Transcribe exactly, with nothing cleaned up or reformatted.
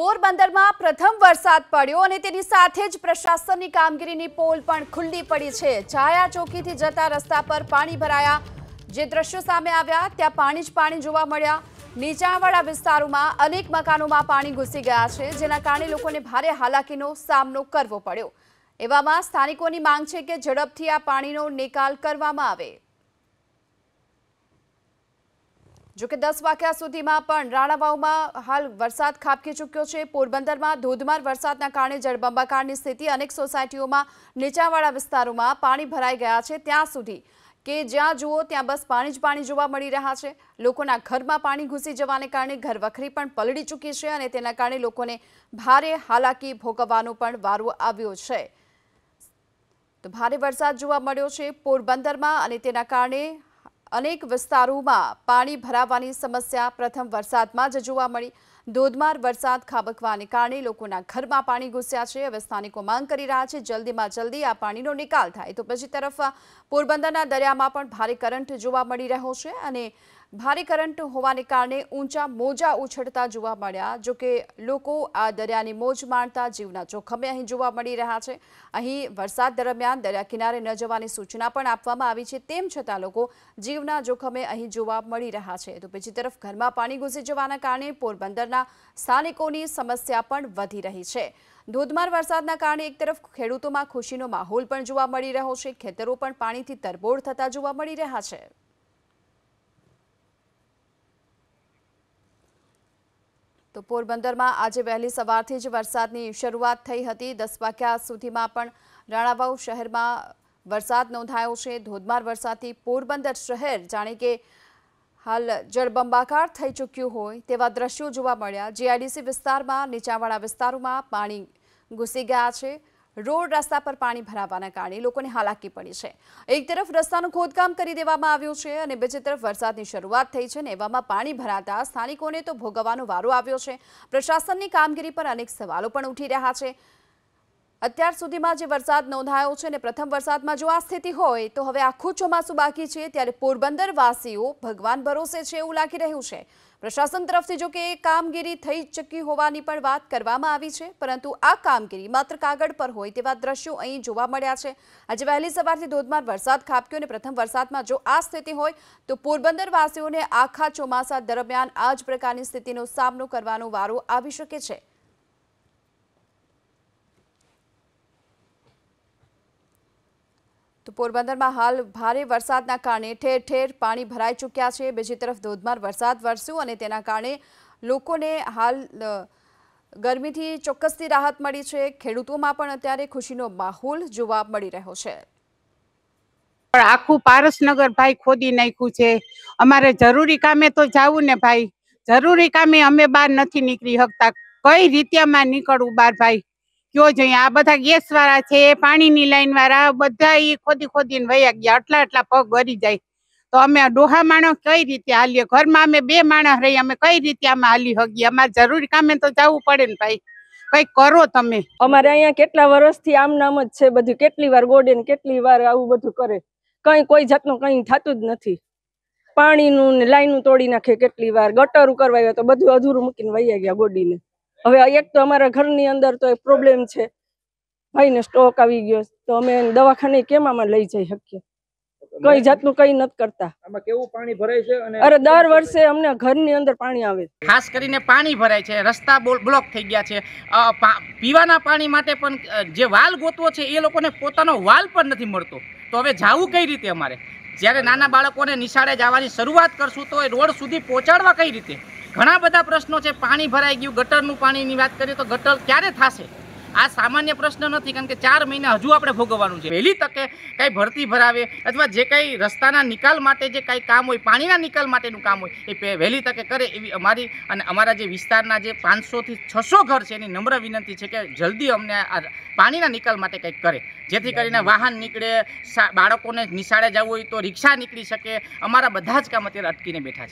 પોરબંદરમાં પ્રથમ વરસાદ પડ્યો અને તેની સાથે જ પ્રશાસનની કામગીરીની પોલ પણ ખુલ્લી પડી છે। છાયા ચોકીથી જતા રસ્તા પર પાણી ભરાયા। જે દ્રશ્યો સામે આવ્યા ત્યાં પાણી જ પાણી જોવા મળ્યા। નીચાણવાળા વિસ્તારોમાં અનેક મકાનોમાં પાણી ઘૂસી ગયા છે, જેના કારણે લોકોને ભારે હાલાકીનો સામનો કરવો પડ્યો। એવામાં સ્થાનિકોની માંગ છે કે ઝડપથી આ પાણીનો નિકાલ કરવામાં આવે। જો કે દસ વાગ્યા સુધીમાં પણ રાણાવાવમાં હાલ વરસાદ ખાબકી ચૂક્યો છે। પોરબંદરમાં ધોધમાર વરસાદના કારણે જળબંબાકારની સ્થિતિ, અનેક સોસાયટીઓમાં નીચાણવાળા વિસ્તારોમાં પાણી ભરાઈ ગયા છે, ત્યાં સુધી કે જ્યાં જુઓ ત્યાં બસ પાણી જ પાણી જોવા મળી રહ્યા છે। લોકોના ઘરમાં પાણી ઘૂસી જવાને કારણે ઘરવખરી પણ પલળી ચૂકી છે અને તેના કારણે લોકોને ભારે હાલાકી ભોગવવાનો પણ વારો આવ્યો છે। તો ભારે વરસાદ જોવા મળ્યો છે પોરબંદરમાં અને તેના કારણે અનેક વિસ્તારોમાં પાણી ભરાવાની સમસ્યા પ્રથમ વરસાદમાં જ જોવા મળી। ધોધમાર વરસાદ ખાબકવાને કારણે લોકોના ઘરમાં પાણી ઘૂસ્યા છે। હવે સ્થાનિકો માંગ કરી રહ્યા છે જલ્દીમાં જલ્દી આ પાણીનો નિકાલ થાય। તો બીજી તરફ પોરબંદરના દરિયામાં પણ ભારે કરંટ જોવા મળી રહ્યો છે અને ભારે કરંટ હોવાને કારણે ઊંચા મોજા ઉછળતા જોવા મળ્યા। જો કે લોકો આ દરિયાની મોજ માણતા જીવના જોખમે અહીં જોવા મળી રહ્યા છે। અહીં વરસાદ દરમિયાન દરિયા કિનારે ન જવાની સૂચના પણ આપવામાં આવી છે, તેમ છતાં લોકો જીવના જોખમે અહીં જોવા મળી રહ્યા છે। તો બીજી તરફ ઘરમાં પાણી ઘૂસી જવાના કારણે પોરબંદરના સ્થાનિકોની સમસ્યા પણ વધી રહી છે। ધોધમાર વરસાદના કારણે એક તરફ ખેડૂતોમાં ખુશીનો માહોલ પણ જોવા મળી રહ્યો છે, ખેતરો પણ પાણીથી તરબોળ થતા જોવા મળી રહ્યા છે। તો પોરબંદરમાં આજે વહેલી સવારથી જ વરસાદની શરૂઆત થઈ હતી। દસ વાગ્યા સુધીમાં પણ રાણાવાવ શહેરમાં વરસાદ નોંધાયો છે। ધોધમાર વરસાદથી પોરબંદર શહેર જાણે કે હાલ જળબંબાકાર થઈ ચૂક્યું હોય તેવા દ્રશ્યો જોવા મળ્યા। જીઆઈડીસી વિસ્તારમાં નીચાણવાળા વિસ્તારોમાં પાણી ઘૂસી ગયા છે। રોડ રસ્તા પર પાણી ભરાવાના કારણે લોકોને હાલાકી પડી છે। એક તરફ રસ્તાનું ખોદકામ કરી દેવામાં આવ્યું છે અને બીજી તરફ વરસાદની શરૂઆત થઈ છે ને એવામાં પાણી ભરાતા સ્થાનિકોને તો ભોગવવાનો વારો આવ્યો છે। પ્રશાસનની કામગીરી પર અનેક સવાલો પણ ઉઠી રહ્યા છે। અત્યાર સુધીમાં જે વરસાદ નોંધાયો છે ને પ્રથમ વરસાદમાં જો આ સ્થિતિ હોય તો હવે આખું ચોમાસું બાકી છે, ત્યારે પોરબંદર વાસીઓ ભગવાન ભરોસે છે એવું લાગી રહ્યું છે। પ્રશાસન તરફથી જો કે કામગીરી થઈ ચૂકી હોવાની પણ વાત કરવામાં આવી છે, પરંતુ આ કામગીરી માત્ર કાગળ પર હોય તેવા દ્રશ્યો અહીં જોવા મળ્યા છે। આજે વહેલી સવારથી ધોધમાર વરસાદ ખાબક્યો અને પ્રથમ વરસાદમાં જો આ સ્થિતિ હોય તો પોરબંદર વાસીઓને આખા ચોમાસા દરમિયાન આ જ પ્રકારની સ્થિતિનો સામનો કરવાનો વારો આવી શકે છે। તો પોરબંદરમાં હાલ ભારે વરસાદના કારણે ઠેર ઠેર પાણી ભરાઈ ચૂક્યા છે। બીજી તરફ ધોધમાર વરસાદ વરસ્યો અને તેના કારણે લોકોને હાલ ગરમીથી ચોક્કસથી રાહત મળી છે। ખેડૂતોમાં પણ અત્યારે ખુશીનો માહોલ જોવા મળી રહ્યો છે। આખું પારસનગર ભાઈ ખોદી નાખ્યું છે। અમારે જરૂરી કામે તો જાવું ને ભાઈ, જરૂરી કામે અમે બહાર નથી નીકળી શકતા। કઈ રીતિયામાં નીકળવું બહાર ભાઈ કયો જોઈએ? આ બધા ગેસ વાળા છે, પાણીની લાઈન વાળા બધા ઈ ખોદી ખોદીને વયા ગયા। આટલા આટલા પગ વળી જાય તો અમે ડોહા માણસ કઈ રીતે હાલીએ? ઘરમાં અમે બે માણસ રહી, અમે કઈ રીતે આમાં હાલી શકીએ? અમારે જરૂરી કામે તો જવું પડે ને ભાઈ, કઈ કરો તમે। અમારે અહીંયા કેટલા વર્ષથી આમ નામ જ છે બધું, કેટલી વાર ગોડે ને કેટલી વાર આવું બધું કરે, કઈ કોઈ જાતનું કઈ થતું જ નથી। પાણીનું ને લાઈનું તોડી નાખે, કેટલી વાર ગટરું કરવાય તો બધું અધૂરું મૂકીને વયા ગયા ગોડીને। હવે એક તો અમારા ઘરની અંદર તો એક પ્રોબ્લેમ છે, ભાઈને સ્ટોક આવી ગયો તો અમે દવાખાને કેમ આમાં લઈ જઈ શકીએ? કઈ જાતનું કઈ નથી કરતા। આમાં કેવું પાણી ભરાય છે? અને અરે દર વર્ષે અમને ઘરની અંદર પાણી આવે, ખાસ કરીને પાણી ભરાય છે, રસ્તા બ્લોક થઈ ગયા છે। પીવાના પાણી માટે પણ જે વાલ ગોતવો છે એ લોકોને પોતાનો વાલ પણ નથી મળતો। તો હવે જાવું કઈ રીતે? અમારે જ્યારે નાના બાળકોને નિશાળે જવાની શરૂઆત કરશું તો એ રોડ સુધી પહોંચાડવા કઈ રીતે? ઘણા બધા પ્રશ્નો છે। પાણી ભરાઈ ગયું, ગટરનું પાણીની વાત કરીએ તો ગટર ક્યારે થશે? આ સામાન્ય પ્રશ્ન નથી, કારણ કે ચાર મહિના હજુ આપણે ભોગવવાનું છે। વહેલી તકે કંઈ ભરતી ભરાવે અથવા જે કંઈ રસ્તાના નિકાલ માટે જે કંઈ કામ હોય, પાણીના નિકાલ માટેનું કામ હોય એ વહેલી તકે કરે એવી અમારી અને અમારા જે વિસ્તારના જે પાંચસોથી છસો ઘર છે એની નમ્ર વિનંતી છે કે જલ્દી અમને આ પાણીના નિકાલ માટે કંઈક કરે, જેથી કરીને વાહન નીકળે, બાળકોને નિશાળે જવું હોય તો રિક્ષા નીકળી શકે। અમારા બધા જ કામ અત્યારે અટકીને બેઠા છે।